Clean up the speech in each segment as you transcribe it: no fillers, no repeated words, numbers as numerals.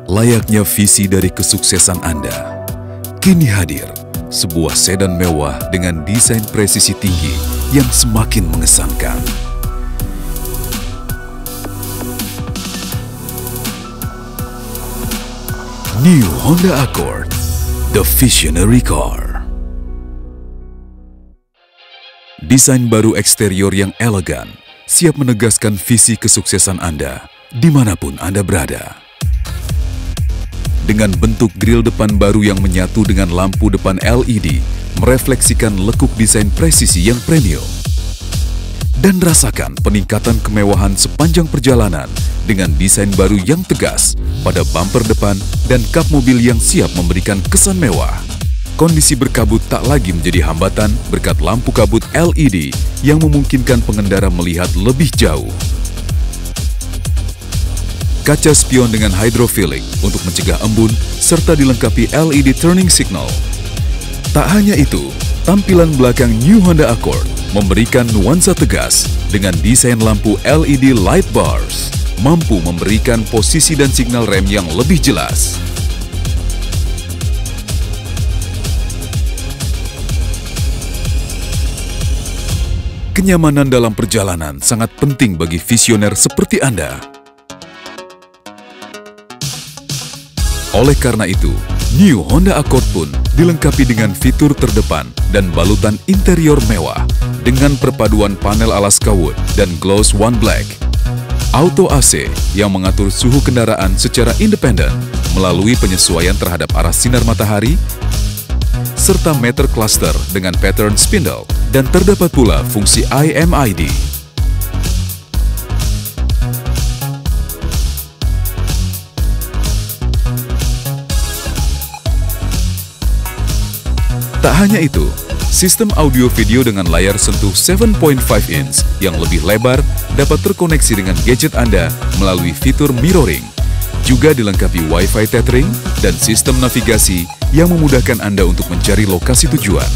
Layaknya visi dari kesuksesan Anda, kini hadir sebuah sedan mewah dengan desain presisi tinggi yang semakin mengesankan. New Honda Accord, the visionary car. Desain baru eksterior yang elegan, siap menegaskan visi kesuksesan Anda dimanapun Anda berada. Dengan bentuk grill depan baru yang menyatu dengan lampu depan LED, merefleksikan lekuk desain presisi yang premium. Dan rasakan peningkatan kemewahan sepanjang perjalanan dengan desain baru yang tegas pada bumper depan dan kap mobil yang siap memberikan kesan mewah. Kondisi berkabut tak lagi menjadi hambatan berkat lampu kabut LED yang memungkinkan pengendara melihat lebih jauh. Kaca spion dengan hydrophilic untuk mencegah embun serta dilengkapi LED turning signal. Tak hanya itu, tampilan belakang New Honda Accord memberikan nuansa tegas dengan desain lampu LED light bars, mampu memberikan posisi dan signal rem yang lebih jelas. Kenyamanan dalam perjalanan sangat penting bagi visioner seperti Anda. Oleh karena itu, New Honda Accord pun dilengkapi dengan fitur terdepan dan balutan interior mewah dengan perpaduan panel Alaska Wood dan Gloss One Black. Auto AC yang mengatur suhu kendaraan secara independen melalui penyesuaian terhadap arah sinar matahari, serta meter cluster dengan pattern spindle, dan terdapat pula fungsi IMID. Tak hanya itu, sistem audio video dengan layar sentuh 7.5 inch yang lebih lebar dapat terkoneksi dengan gadget Anda melalui fitur mirroring. Juga dilengkapi Wi-Fi tethering dan sistem navigasi yang memudahkan Anda untuk mencari lokasi tujuan.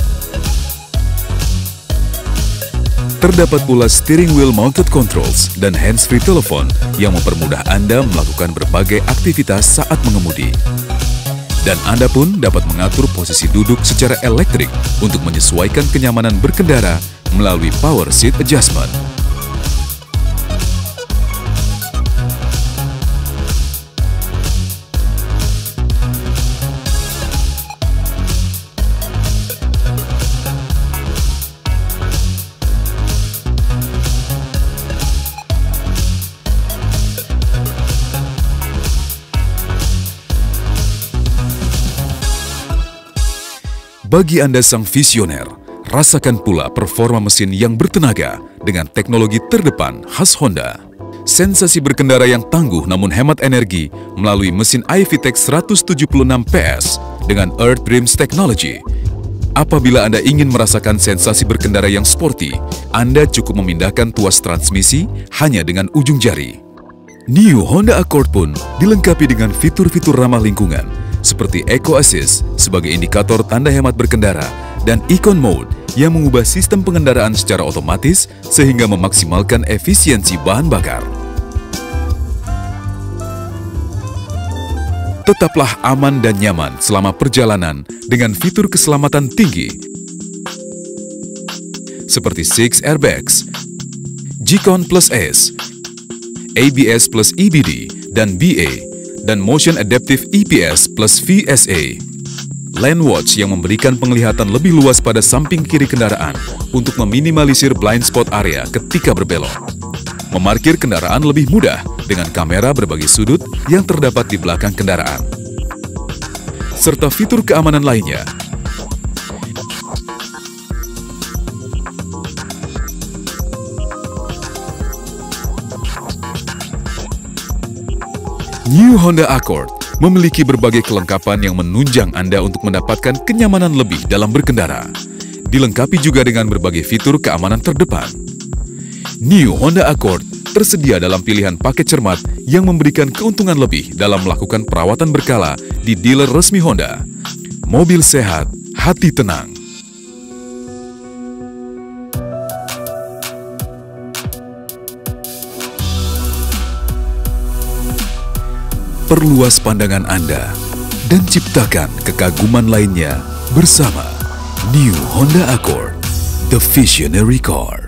Terdapat pula steering wheel mounted controls dan hands-free telepon yang mempermudah Anda melakukan berbagai aktivitas saat mengemudi. Dan Anda pun dapat mengatur posisi duduk secara elektrik untuk menyesuaikan kenyamanan berkendara melalui power seat adjustment. Bagi Anda sang visioner, rasakan pula performa mesin yang bertenaga dengan teknologi terdepan khas Honda. Sensasi berkendara yang tangguh namun hemat energi melalui mesin iVTEC 176 PS dengan Earth Dreams Technology. Apabila Anda ingin merasakan sensasi berkendara yang sporty, Anda cukup memindahkan tuas transmisi hanya dengan ujung jari. New Honda Accord pun dilengkapi dengan fitur-fitur ramah lingkungan seperti Eco Assist sebagai indikator tanda hemat berkendara dan Econ Mode yang mengubah sistem pengendaraan secara otomatis sehingga memaksimalkan efisiensi bahan bakar. Tetaplah aman dan nyaman selama perjalanan dengan fitur keselamatan tinggi seperti 6 airbags, G-Con Plus S, ABS plus EBD dan BA, dan Motion Adaptive EPS plus VSA. Lane Watch yang memberikan penglihatan lebih luas pada samping kiri kendaraan untuk meminimalisir blind spot area ketika berbelok. Memarkir kendaraan lebih mudah dengan kamera berbagai sudut yang terdapat di belakang kendaraan. Serta fitur keamanan lainnya. New Honda Accord memiliki berbagai kelengkapan yang menunjang Anda untuk mendapatkan kenyamanan lebih dalam berkendara. Dilengkapi juga dengan berbagai fitur keamanan terdepan. New Honda Accord tersedia dalam pilihan paket cermat yang memberikan keuntungan lebih dalam melakukan perawatan berkala di dealer resmi Honda. Mobil sehat, hati tenang. Perluas pandangan Anda dan ciptakan kekaguman lainnya bersama New Honda Accord, the visionary car.